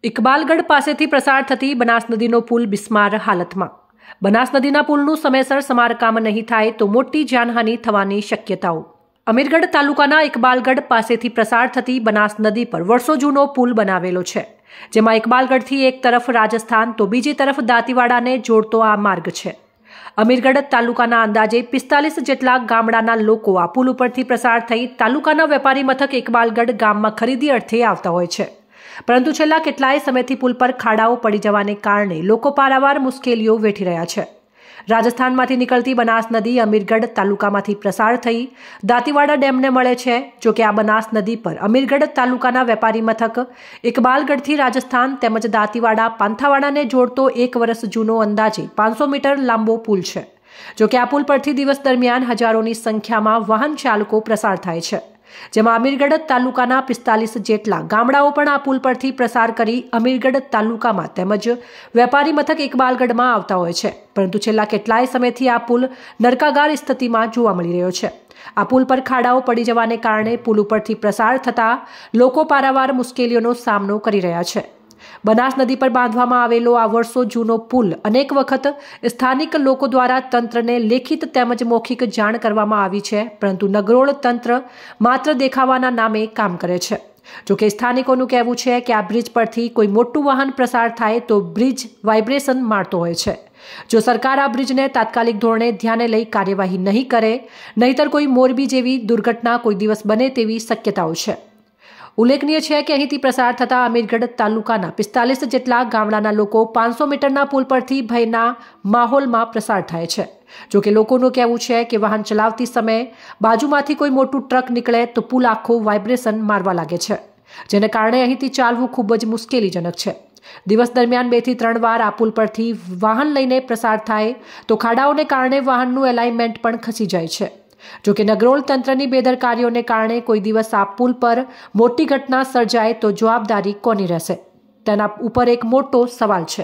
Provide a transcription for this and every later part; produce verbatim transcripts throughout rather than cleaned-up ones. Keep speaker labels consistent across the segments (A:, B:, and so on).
A: ઇકબાલગઢ પાસેથી પસાર થતી બનાસ નદીનો પુલ બિસ્માર હાલતમાં। બનાસ નદીના પુલનું સમયસર સમારકામ નહીં થાય તો મોટી જાનહાનિ થવાની શક્યતાઓ। અમીરગઢ તાલુકાના ઇકબાલગઢ પાસેથી પસાર થતી બનાસ નદી પર વર્ષો જૂનો પુલ બનાવેલો છે, જેમાં ઇકબાલગઢથી એક તરફ રાજસ્થાન તો બીજી તરફ દાંતીવાડાને જોડતો આ માર્ગ છે। અમીરગઢ તાલુકાના અંદાજે પિસ્તાલીસ જેટલા ગામડાના લોકો આ પુલ ઉપરથી પસાર થઈ તાલુકાના વેપારી મથક ઇકબાલગઢ ગામમાં ખરીદી અર્થે આવતા હોય છે, પરંતુ છેલ્લા કેટલાય સમયથી પુલ પર ખાડાઓ પડી જવાને કારણે લોકો પારાવાર મુશ્કેલીઓ વેઠી રહ્યા છે। રાજસ્થાનમાંથી નીકળતી બનાસ નદી અમીરગઢ તાલુકામાંથી પસાર થઈ દાંતીવાડા ડેમને મળે છે। જો કે આ બનાસ નદી પર અમીરગઢ તાલુકાના વેપારી મથક ઇકબાલગઢથી રાજસ્થાન તેમજ દાંતીવાડા પાંથાવાડાને જોડતો એક વર્ષ જૂનો અંદાજે પાંચસો મીટર લાંબો પુલ છે। જો કે આ પુલ પરથી દિવસ દરમિયાન હજારોની સંખ્યામાં વાહન ચાલકો પસાર થાય છે, જેમાં અમીરગઢ તાલુકાના પિસ્તાલીસ જેટલા ગામડાઓ પણ આ પુલ પરથી પસાર કરી અમીરગઢ તાલુકામાં તેમજ વેપારી મથક ઇકબાલગઢમાં આવતા હોય છે, પરંતુ છેલ્લા કેટલાય સમયથી આ પુલ નરકાગાર સ્થિતિમાં જોવા મળી રહ્યો છે। આ પુલ પર ખાડાઓ પડી જવાને કારણે પુલ ઉપરથી પસાર થતા લોકો પારાવાર મુશ્કેલીઓનો સામનો કરી રહ્યા છે। બનાસ નદી પર બાંધવામાં આવેલો આ વર્ષો જૂનો પુલ અનેક વખત સ્થાનિક લોકો દ્વારા તંત્રને લેખિત તેમજ મૌખિક જાણ કરવામાં આવી છે, પરંતુ નગરોળ તંત્ર માત્ર દેખાવાના નામે કામ કરે છે। જોકે સ્થાનિકોનું કહેવું છે કે આ બ્રિજ પરથી કોઈ મોટું વાહન પસાર થાય તો બ્રિજ વાઇબ્રેશન મારતો હોય છે। જો સરકાર આ બ્રિજને તાત્કાલિક ધોરણે ધ્યાને લઈ કાર્યવાહી નહીં કરે, નહીતર કોઈ મોરબી જેવી દુર્ઘટના કોઈ દિવસ બને તેવી શક્યતાઓ છે। ઉલ્લેખનીય છે કે અહીંથી પસાર થતા અમીરગઢ તાલુકાના પિસ્તાલીસ જેટલા ગામડાના લોકો પાંચસો મીટરના પુલ પરથી ભયના માહોલમાં પસાર થાય છે। જો કે લોકોનું કહેવું છે કે વાહન ચલાવતી સમયે બાજુમાંથી કોઈ મોટું ટ્રક નીકળે તો પુલ આખો વાઇબ્રેશન મારવા લાગે છે, જેને કારણે અહીંથી ચાલવું ખૂબ જ મુશ્કેલીજનક છે। દિવસ દરમિયાન બે થી ત્રણ વાર આ પુલ પરથી વાહન લઈને પસાર થાય તો ખાડાઓને કારણે વાહનનું એલાઇનમેન્ટ પણ ખસી જાય છે। જો કે નગરોળ તંત્રની બેદરકારીઓને કારણે કોઈ દિવસ આ પુલ પર મોટી ઘટના સર્જાય તો જવાબદારી કોની રહેશે, તેના ઉપર એક મોટો સવાલ છે।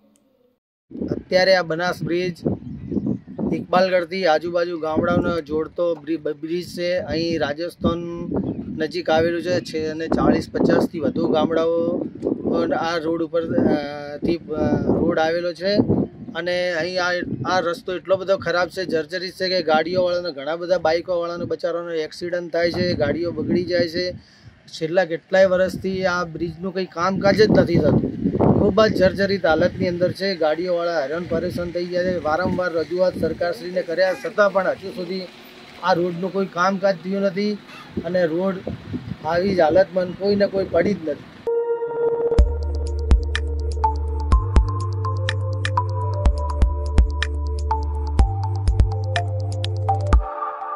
B: અત્યારે આ બનાસ બ્રિજ ઇકબાલગઢથી આજુબાજુ ગામડાઓને જોડતો બ્રિજ છે। અહીં રાજસ્થાન નજીક આવેલું છે અને ચાલીસ પચાસથી વધુ ગામડાઓ આ રોડ ઉપર થી રોડ આવેલો છે અને અહીં આ આ રસ્તો એટલો બધો ખરાબ છે, જર્જરિત છે કે ગાડીઓવાળાને ઘણા બધા બાઇકોવાળાને બચારાનો એક્સિડન્ટ થાય છે, ગાડીઓ બગડી જાય છે। છેલ્લા કેટલાય વર્ષથી આ બ્રિજનું કંઈ કામકાજ જ નથી થતું, ખૂબ જ જર્જરિત હાલતની અંદર છે। ગાડીઓવાળા હેરાન પરેશાન થઈ ગયા છે। વારંવાર રજૂઆત સરકારશ્રીને કર્યા છતાં પણ હજુ સુધી આ રોડનું કોઈ કામકાજ થયું નથી અને રોડ આવી જ હાલતમાં કોઈને કોઈ પડી જ નથી।